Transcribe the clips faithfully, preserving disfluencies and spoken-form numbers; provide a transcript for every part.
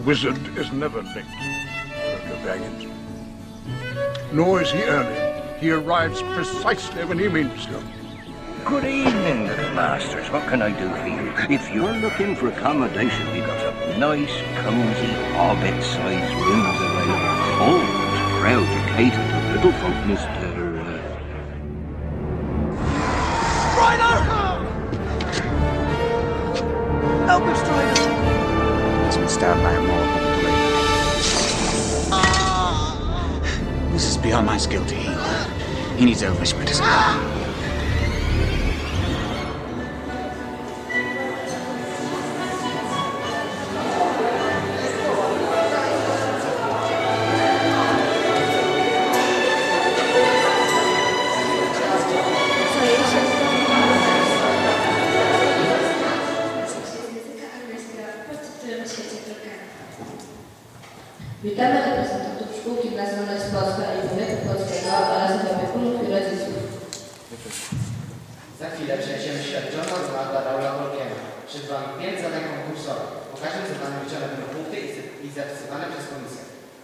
wizard is never late, Colonel Baggins. Nor is he early. He arrives precisely when he means to. Good evening, little masters. What can I do for you? If you're looking for accommodation, we've got some nice, cosy, hobbit-sized rooms available. Always proud to cater to little folk, Mister Uh... Strider! Help me, Strider! He's been stabbed by a mortal blade. This is beyond my skill to heal. He needs elvish medicine. Witamy reprezentantów szkół gimnazjalnych z Polska i powiatu polskiego oraz opiekunów i rodziców. Za chwilę przejdziemy świadczoną Ronalda Raula Tolkiena. Przed Wami pięć zadań konkursowych. Po każdym zadaniu liczone będą punkty i zapisywane przez komisję.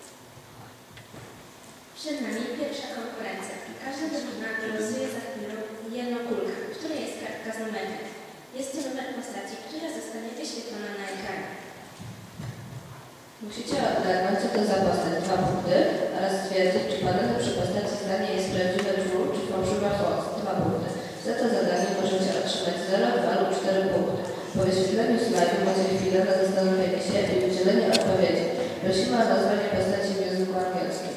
Przed nami pierwsza konkurencja. Każda drużyna losuje za chwilę jedną kulkę, w której jest kartka z numerem. Jest to numer postaci, która zostanie wyświetlona na ekranie. Musicie odgadnąć, co to za postać, dwa punkty, oraz stwierdzić, czy podane przy postaci zdanie jest prawdziwe true, czy fałszywa false, dwa punkty. Za to zadanie możecie otrzymać zero, dwa lub cztery punkty. Po wyświetleniu slajdu macie chwilę na zastanowienie się i udzielenie odpowiedzi. Prosimy o nazwanie postaci w języku angielskim.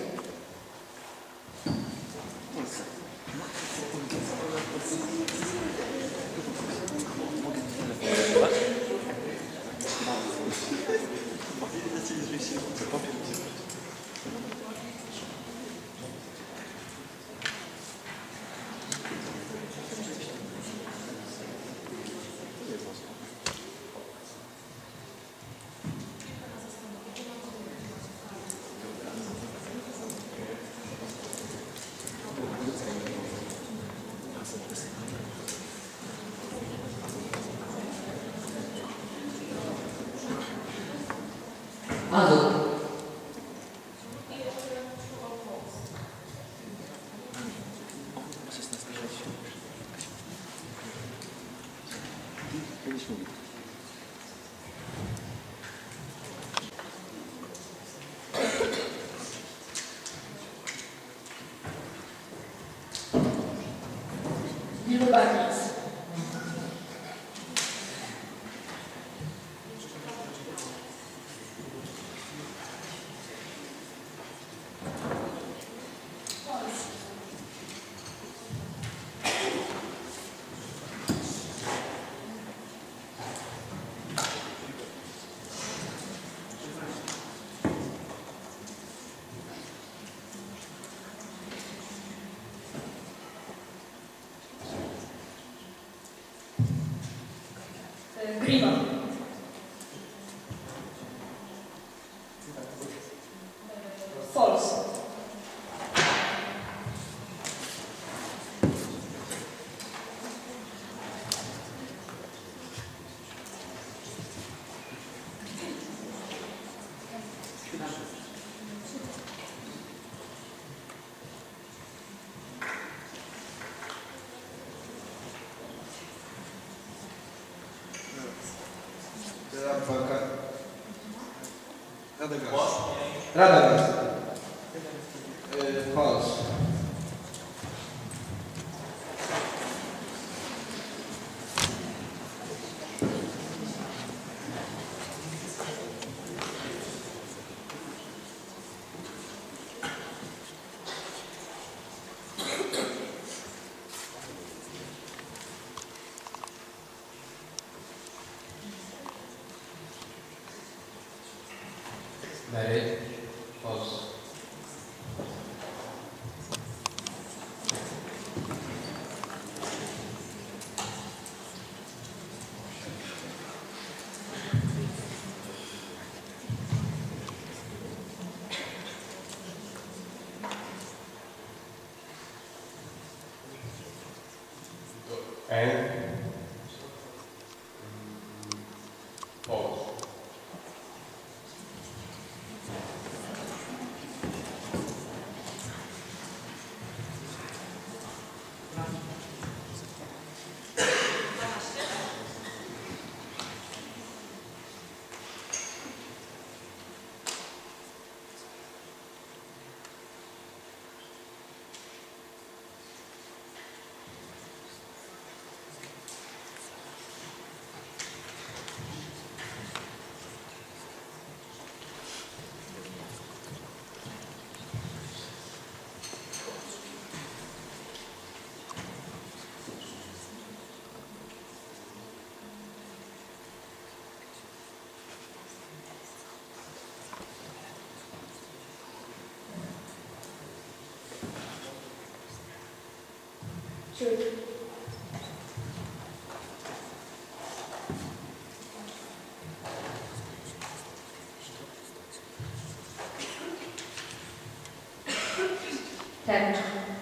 Azul. Bilbakis. Grima. False. Radagast. Radagast. Yy, false. Mary, false. And false. Sure. Tak.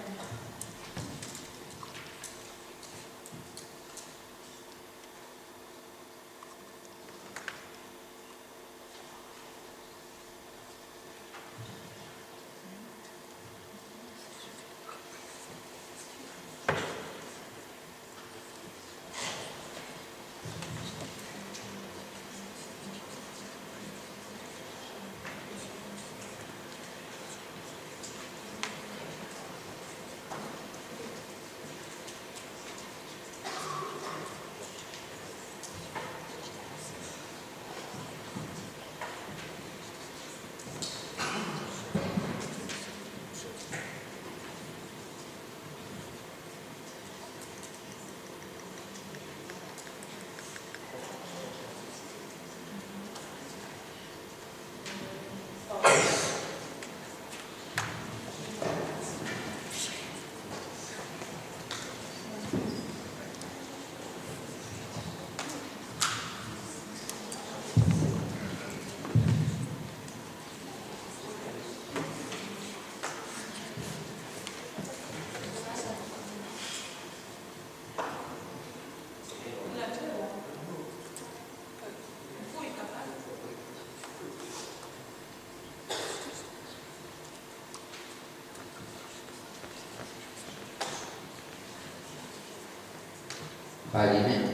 Palimy?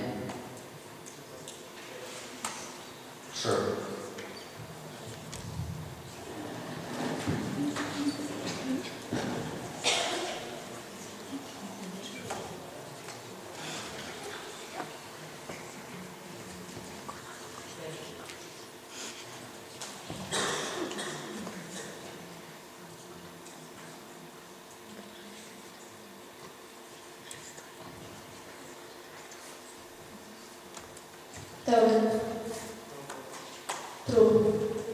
Sure. Pełny. Trup.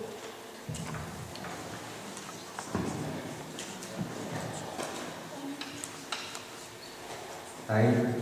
Ein.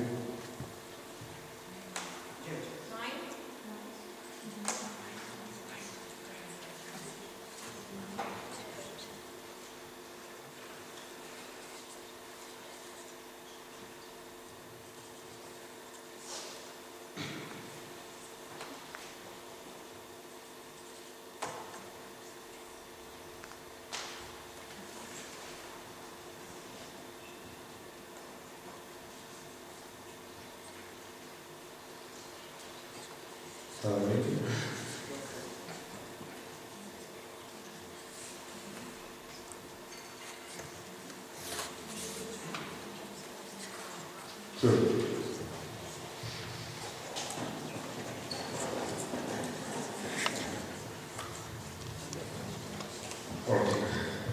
Sorry. True. Forty.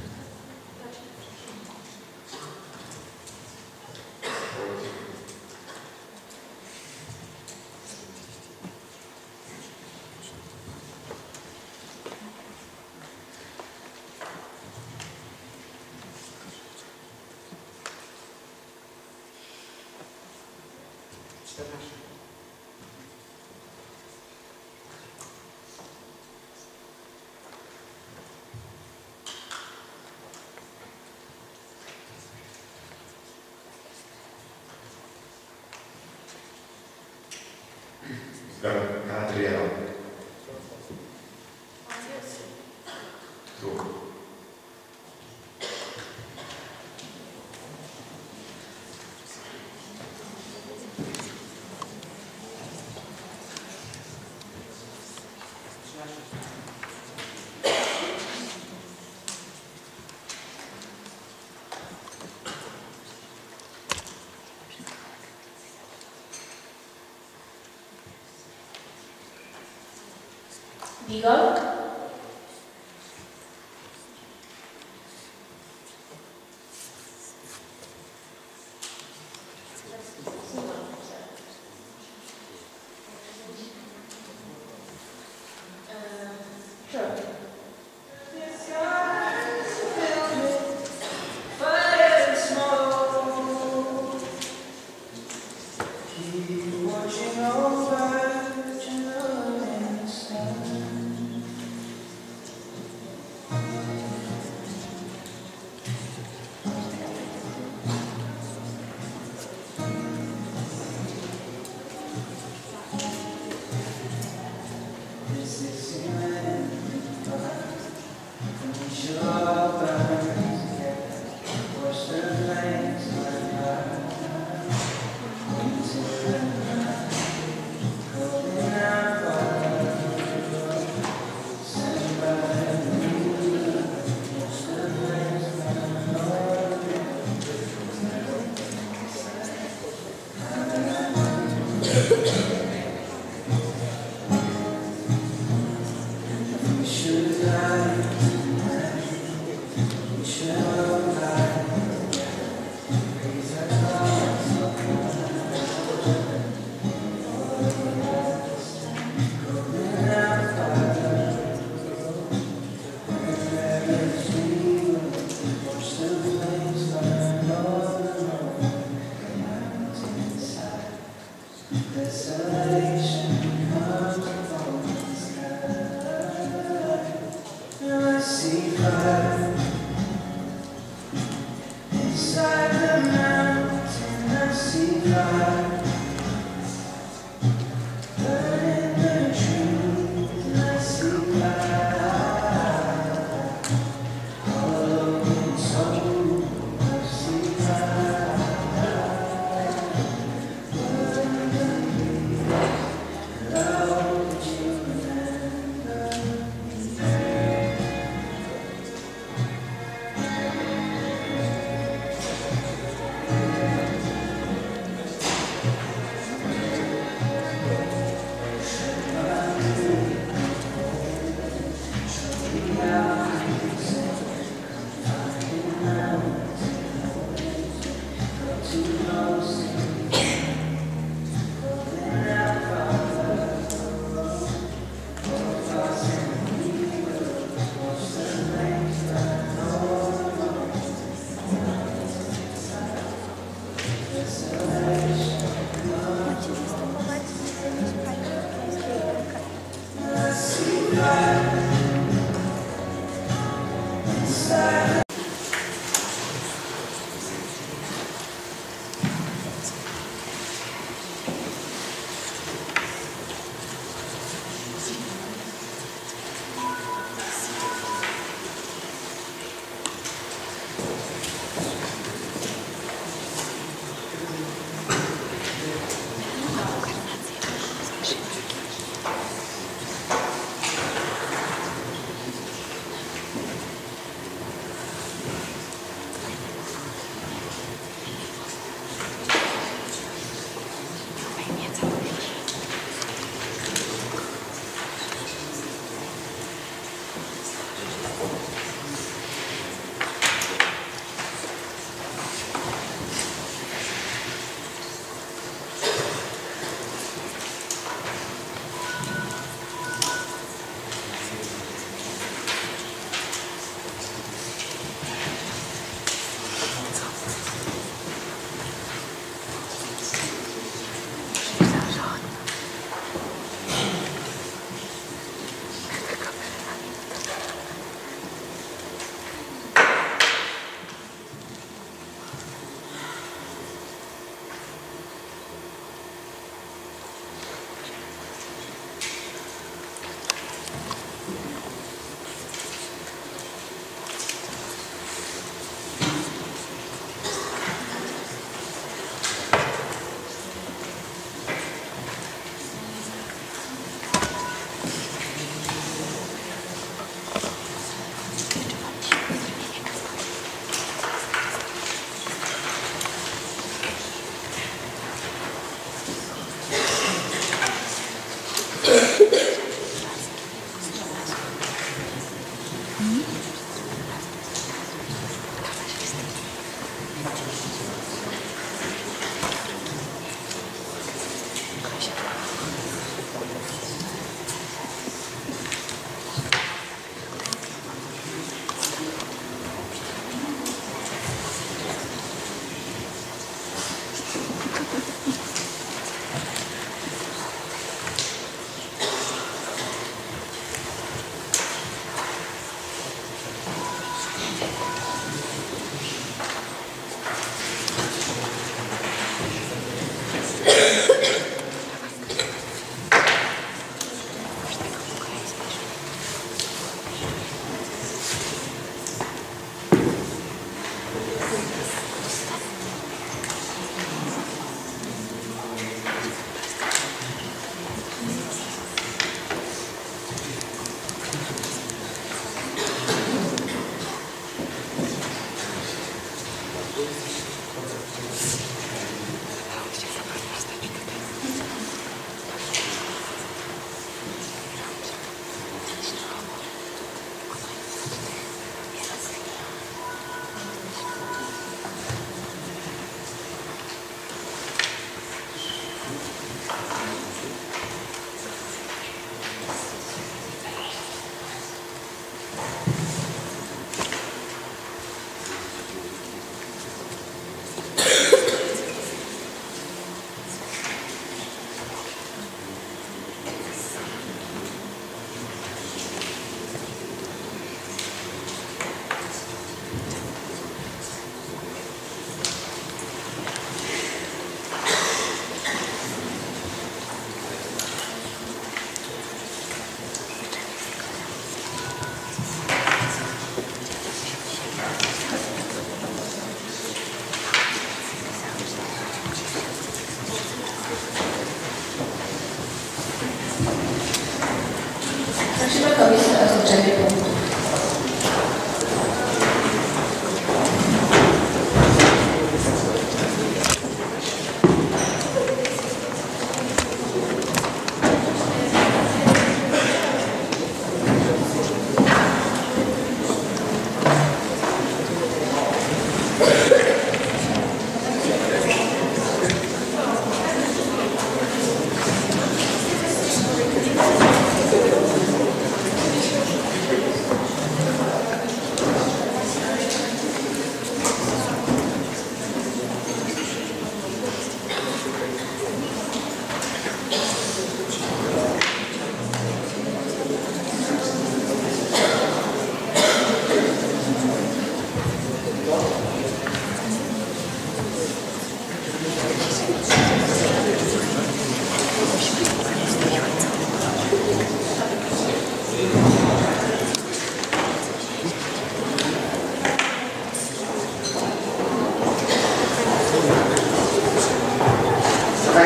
Gabriela. True. Igor?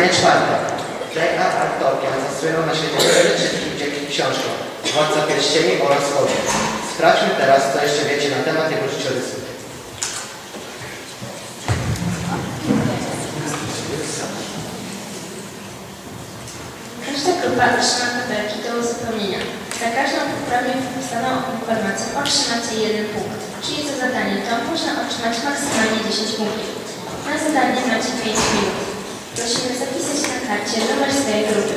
Zadanie czwarte. J R R Tolkien zasłynął na świecie wiele wszystkich dzięki książkom Władca Pierścieni oraz Hobbit. Sprawdźmy teraz, co jeszcze wiecie na temat jego życiorysu. Każda grupa otrzyma tabelki do uzupełnienia. Za każdą poprawnie wpisaną informację otrzymacie jeden punkt, czyli za zadanie to można otrzymać maksymalnie dziesięć punktów. Na zadanie macie pięć minut. Prosimy zapisać na karcie numer swojej grupy.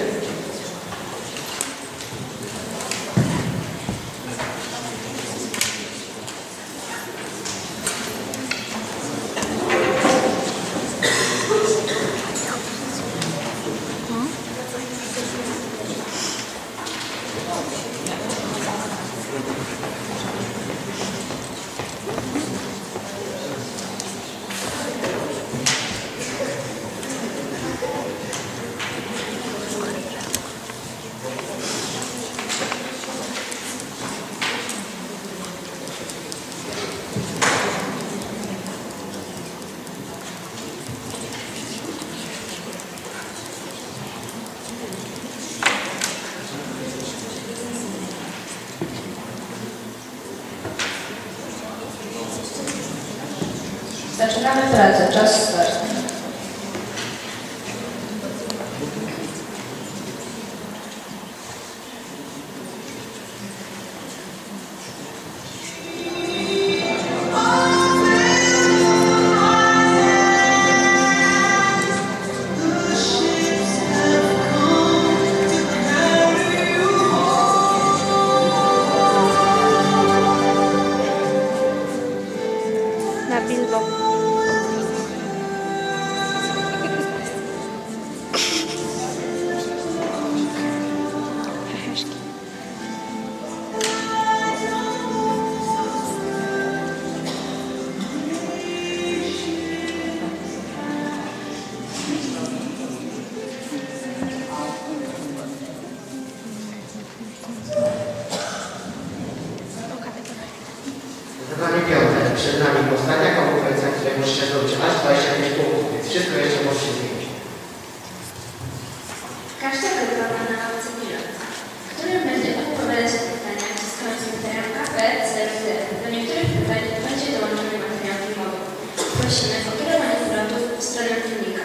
Zaczynamy pracę. Czas start. Na Bilbo. Zadanie piąte. Przed nami ostatnia konkurencja, której musicie zdobyć aż dwadzieścia pięć punktów, więc wszystko jeszcze możecie zmienić. Każda grupa ma na ławce pilota, który będzie odpowiadać na pytania zyskując materiał A, B, C, D. Do niektórych pytań będzie dołączony materiał filmowy. Prosimy o kierowanie frontów w stronę filmika.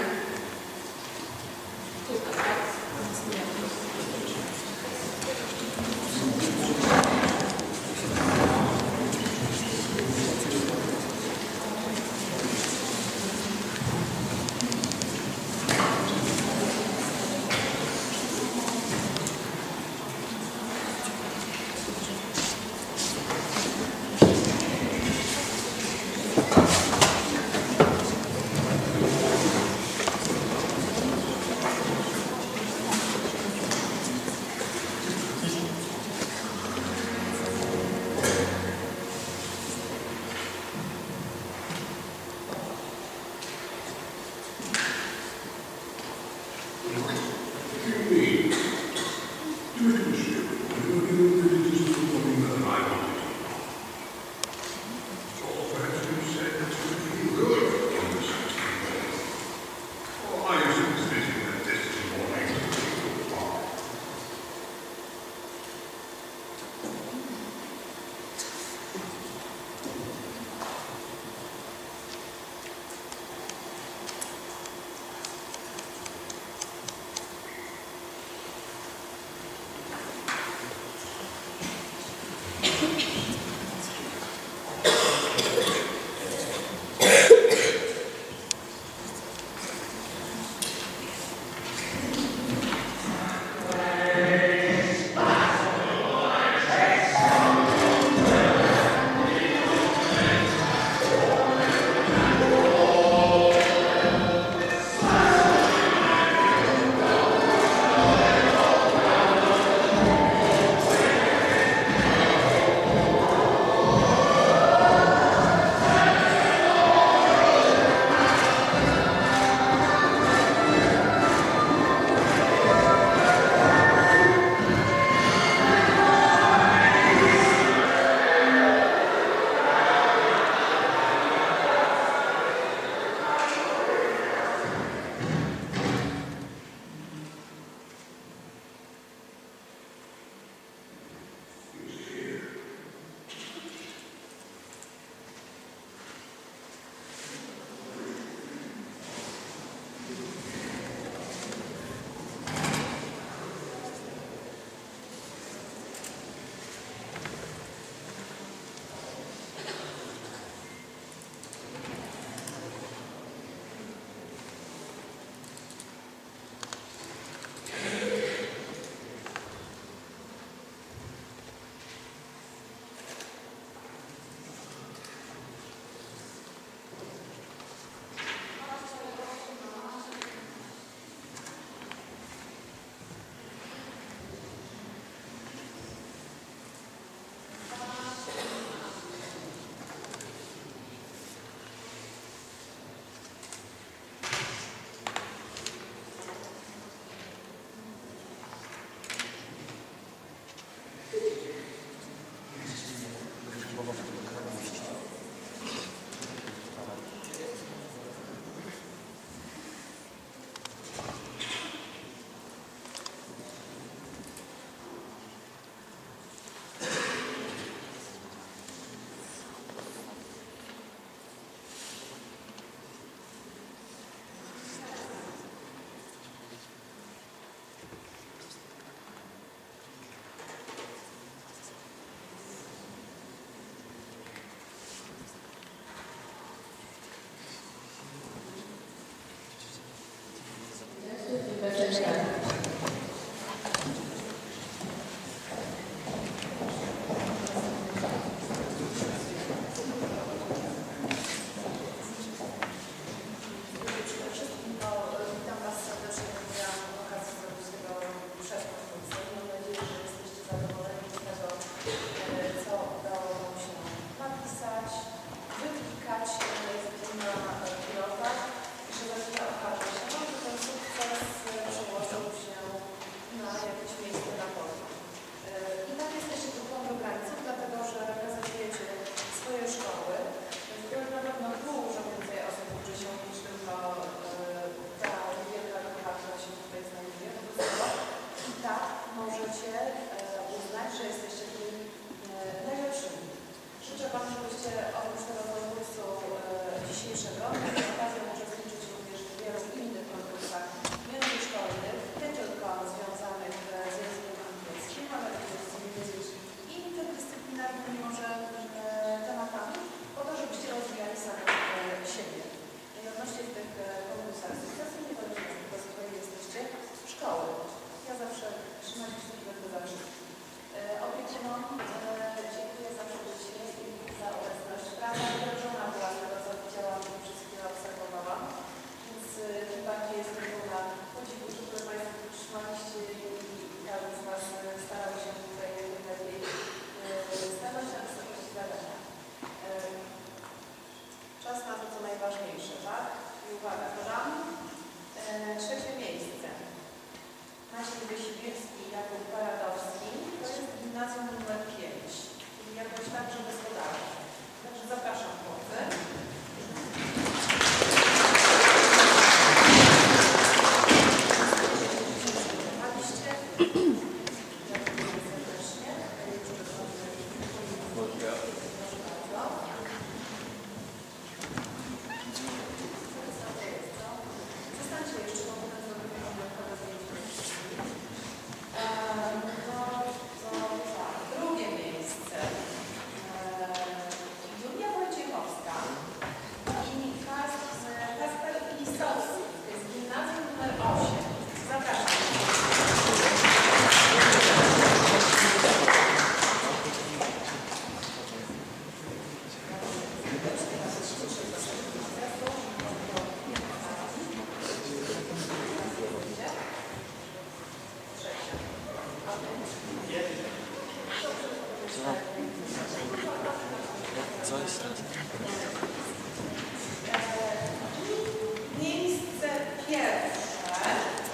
Miejsce pierwsze.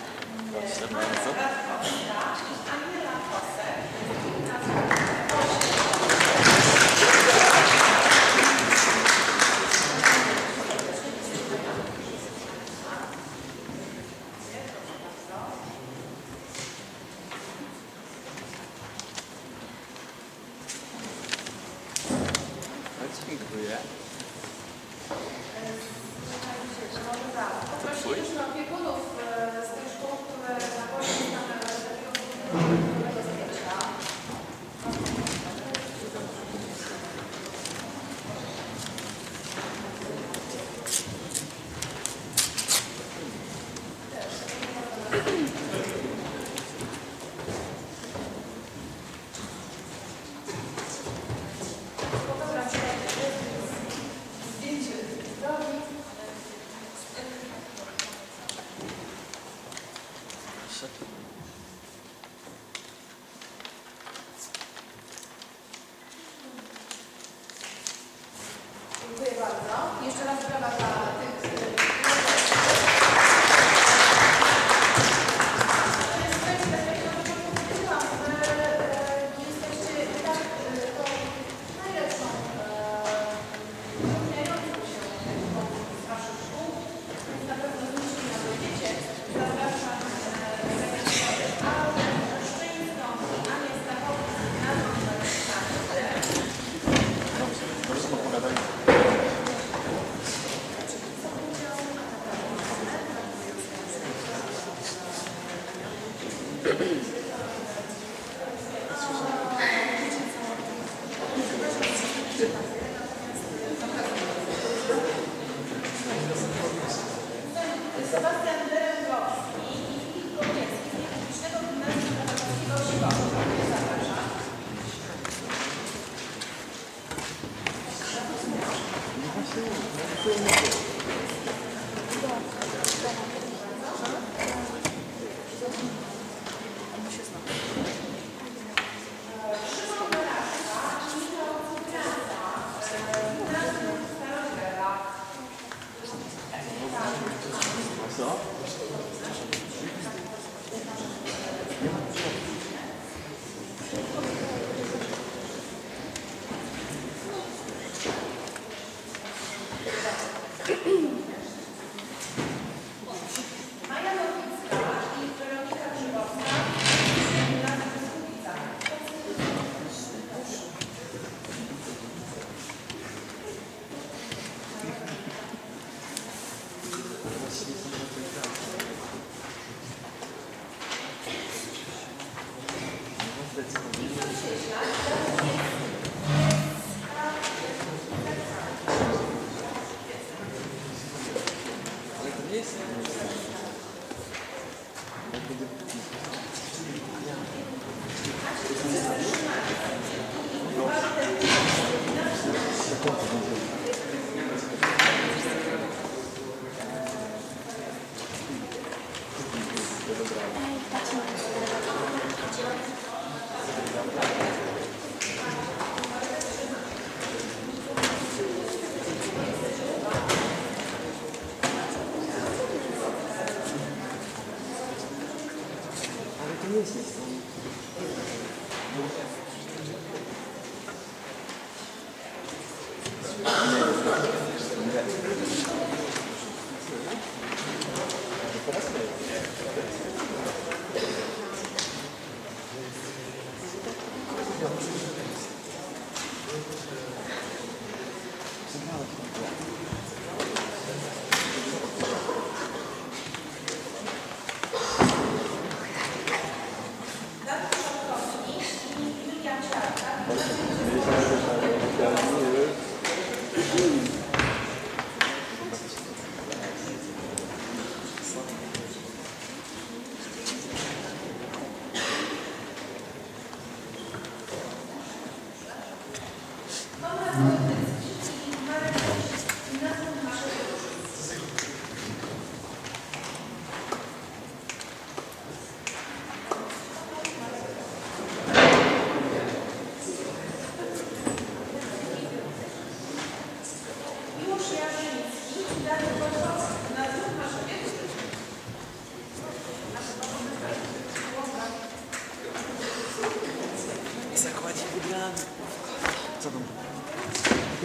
Aniela Kosek. Dziękuję. Poprosiliśmy opiekunów z tych szkół, które na poziomie stanęły do zdjęcia. Dziękuję bardzo. Jeszcze raz brawa dla tych, Sebastian Derengowski i Filip Kowiecki z Niepublicznego Gimnazjum Katolickiego w Siłowni. Zapraszam. Szymon Baraszka i Michał Cukrasa, Gimnazjum Starogera. Co? Maja Nowicka i Weronika Grzybowska z Gimnazjum w Słubicach. Ale to nie jest...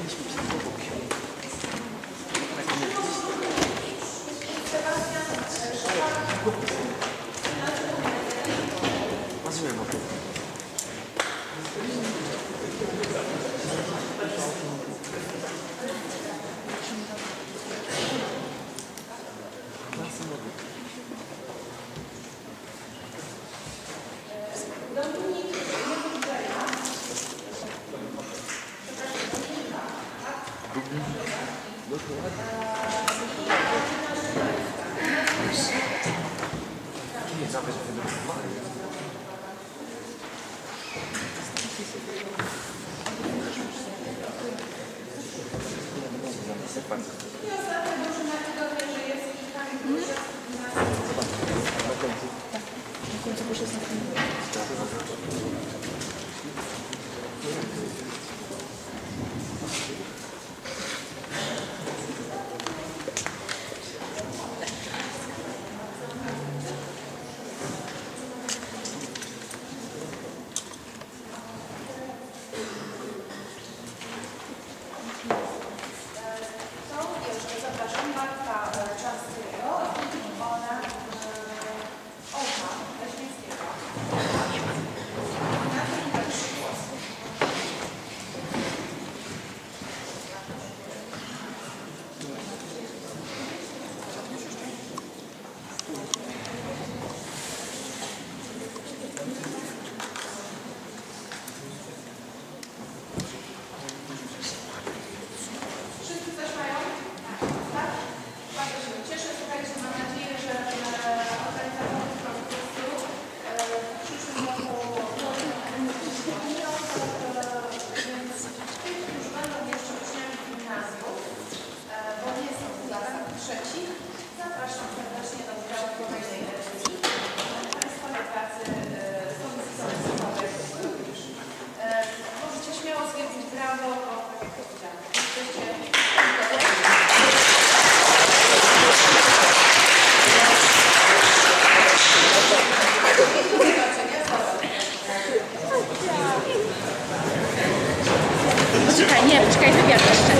Poczekaj, nie, poczekaj, wywiad jeszcze.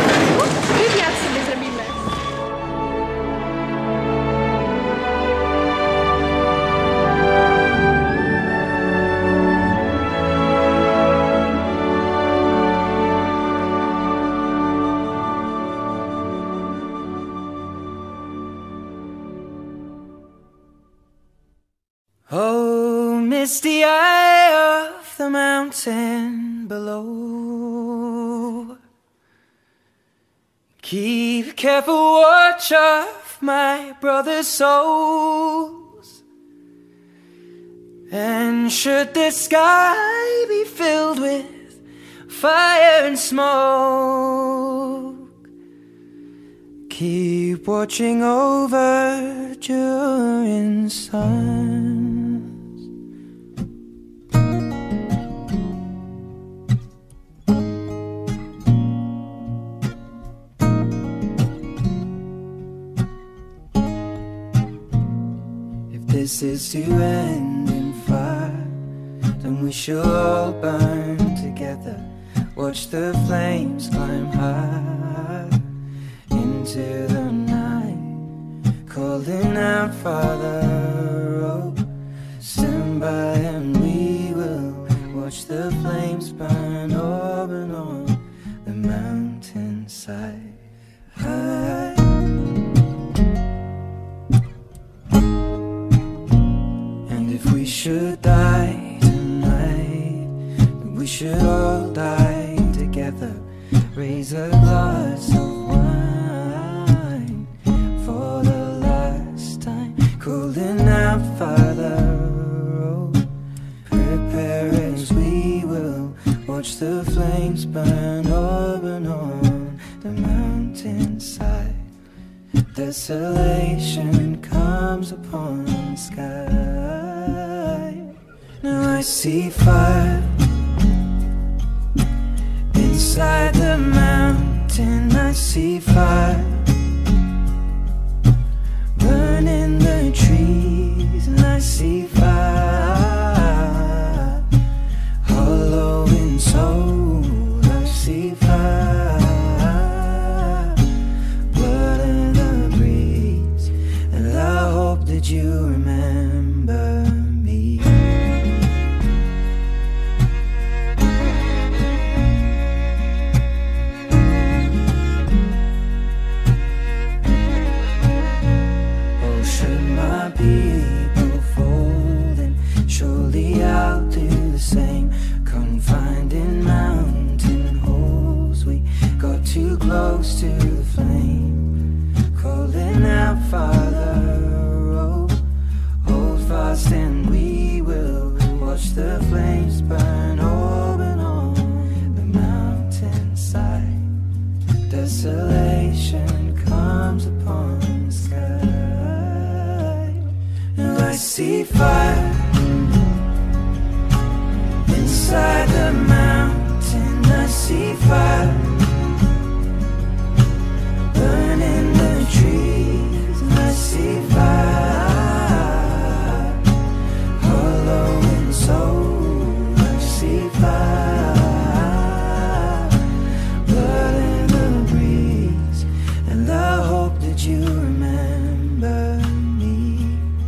Wywiad sobie zrobimy. Oh, misty eye of the mountain below, keep careful watch of my brother's souls. And should the sky be filled with fire and smoke, keep watching over during suns. If this is to end in fire, then we shall all burn together. Watch the flames climb high into the night, calling out, Father, oh, stand by and we will watch the flames burn over and on the mountainside. High. And if we should die tonight, then we should all die together. Raise a glass of wine for the last time, calling out, Father, oh, prepare as we will watch the flames burn over and on the mountainside. Desolation comes upon the sky. Now I see fire inside the mountain. I see fire burning the trees, and I see fire hollow in soul. I see fire close to the flame, calling out, Father, oh, hold fast and we will watch the flames burn open on the mountainside. Desolation comes upon the sky, and I see fire inside the mountain. I see fire burning the trees, and I see fire hollow in soul. I see fire, blood in the breeze, and the hope that you remember me.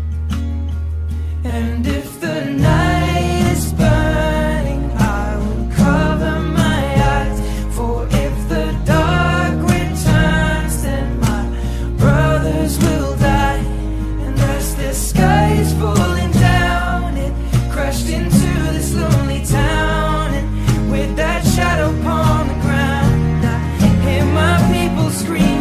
And if the night is burning, I will cover my eyes. For if the dark returns, then my brothers will die. And as the sky is falling down, it crashed into this lonely town. And with that shadow upon the ground, I hear my people scream.